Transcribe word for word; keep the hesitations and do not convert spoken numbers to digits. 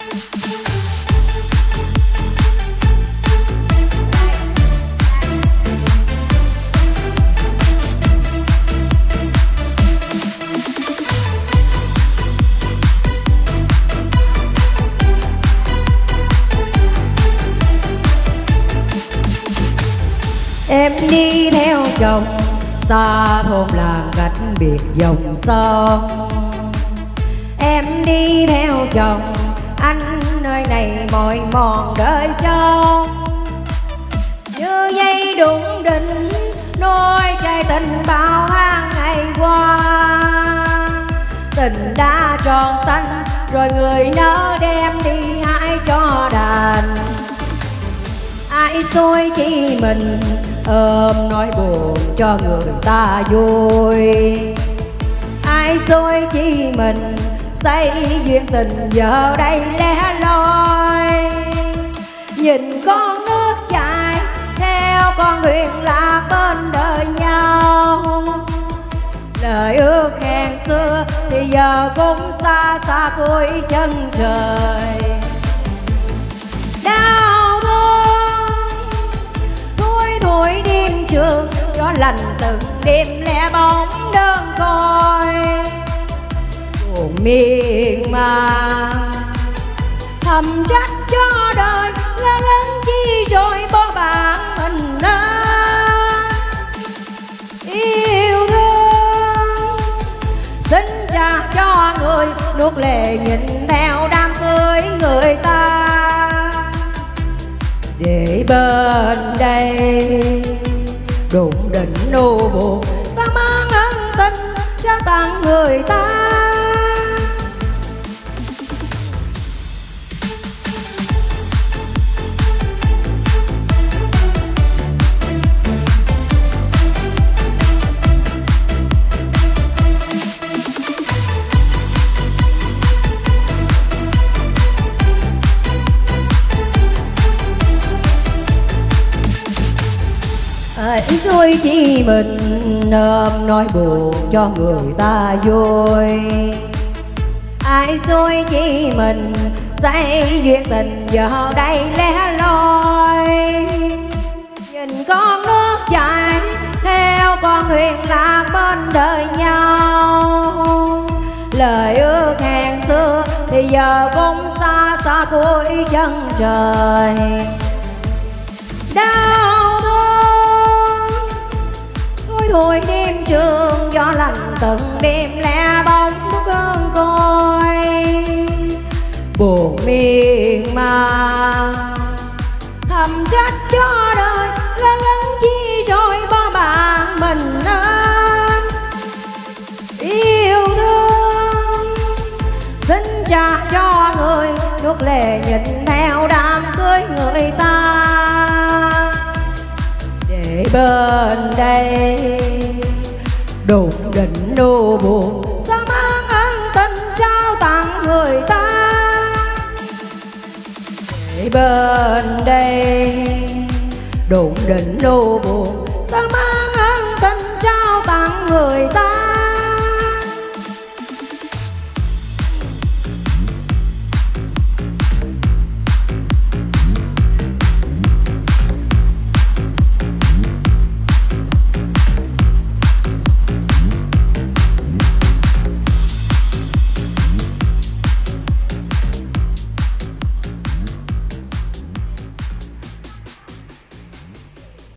Em đi theo chồng xa thôn làng cách biệt dòng sông. Em đi theo chồng anh nơi này mỏi mòn đời trông. Như dây đụng đỉnh nối trái tình bao tháng ngày qua. Tình đã tròn xanh rồi người nỡ đem đi ai cho đàn. Ai xui chỉ mình ôm nói buồn cho người ta vui. Ai xui chỉ mình xây duyên tình giờ đây lẻ loi. Nhìn con nước chảy theo con thuyền lạc bên đời nhau. Lời ước hẹn xưa thì giờ cũng xa xa cuối chân trời. Đau thương thôi thôi đêm trường gió lạnh từng đêm lẻ bóng đơn côi. Buồn miên man thầm trách cho đời là lớn chi rồi bỏ bạn mình đó. Yêu thương xin trả cho người nuốt lệ nhìn theo đám cưới người ta. Để bên đây đụng đỉnh nô buồn sao mang ân tình trao tặng người ta. Ai xui chỉ mình ôm nói buồn cho người ta vui. Ai xui chỉ mình xây duyên tình giờ đây lẻ loi. Nhìn con nước chảy theo con thuyền lạc bên đời nhau. Lời ước hẹn xưa thì giờ cũng xa xa cuối chân trời. Đau thôi đêm trường gió lạnh từng đêm lẻ bóng cơn côi. Buồn miên man thầm trách cho đời là lớn chi rồi bỏ bạn mình nên. Yêu thương xin trả cho người nuốt lệ nhìn theo đám cưới người ta. Để bên đây đụng đỉnh nô buồn sao mang ân tình trao tặng người ta. Để bên đây đụng đỉnh nô buồn sao mang ân tình trao tặng người ta.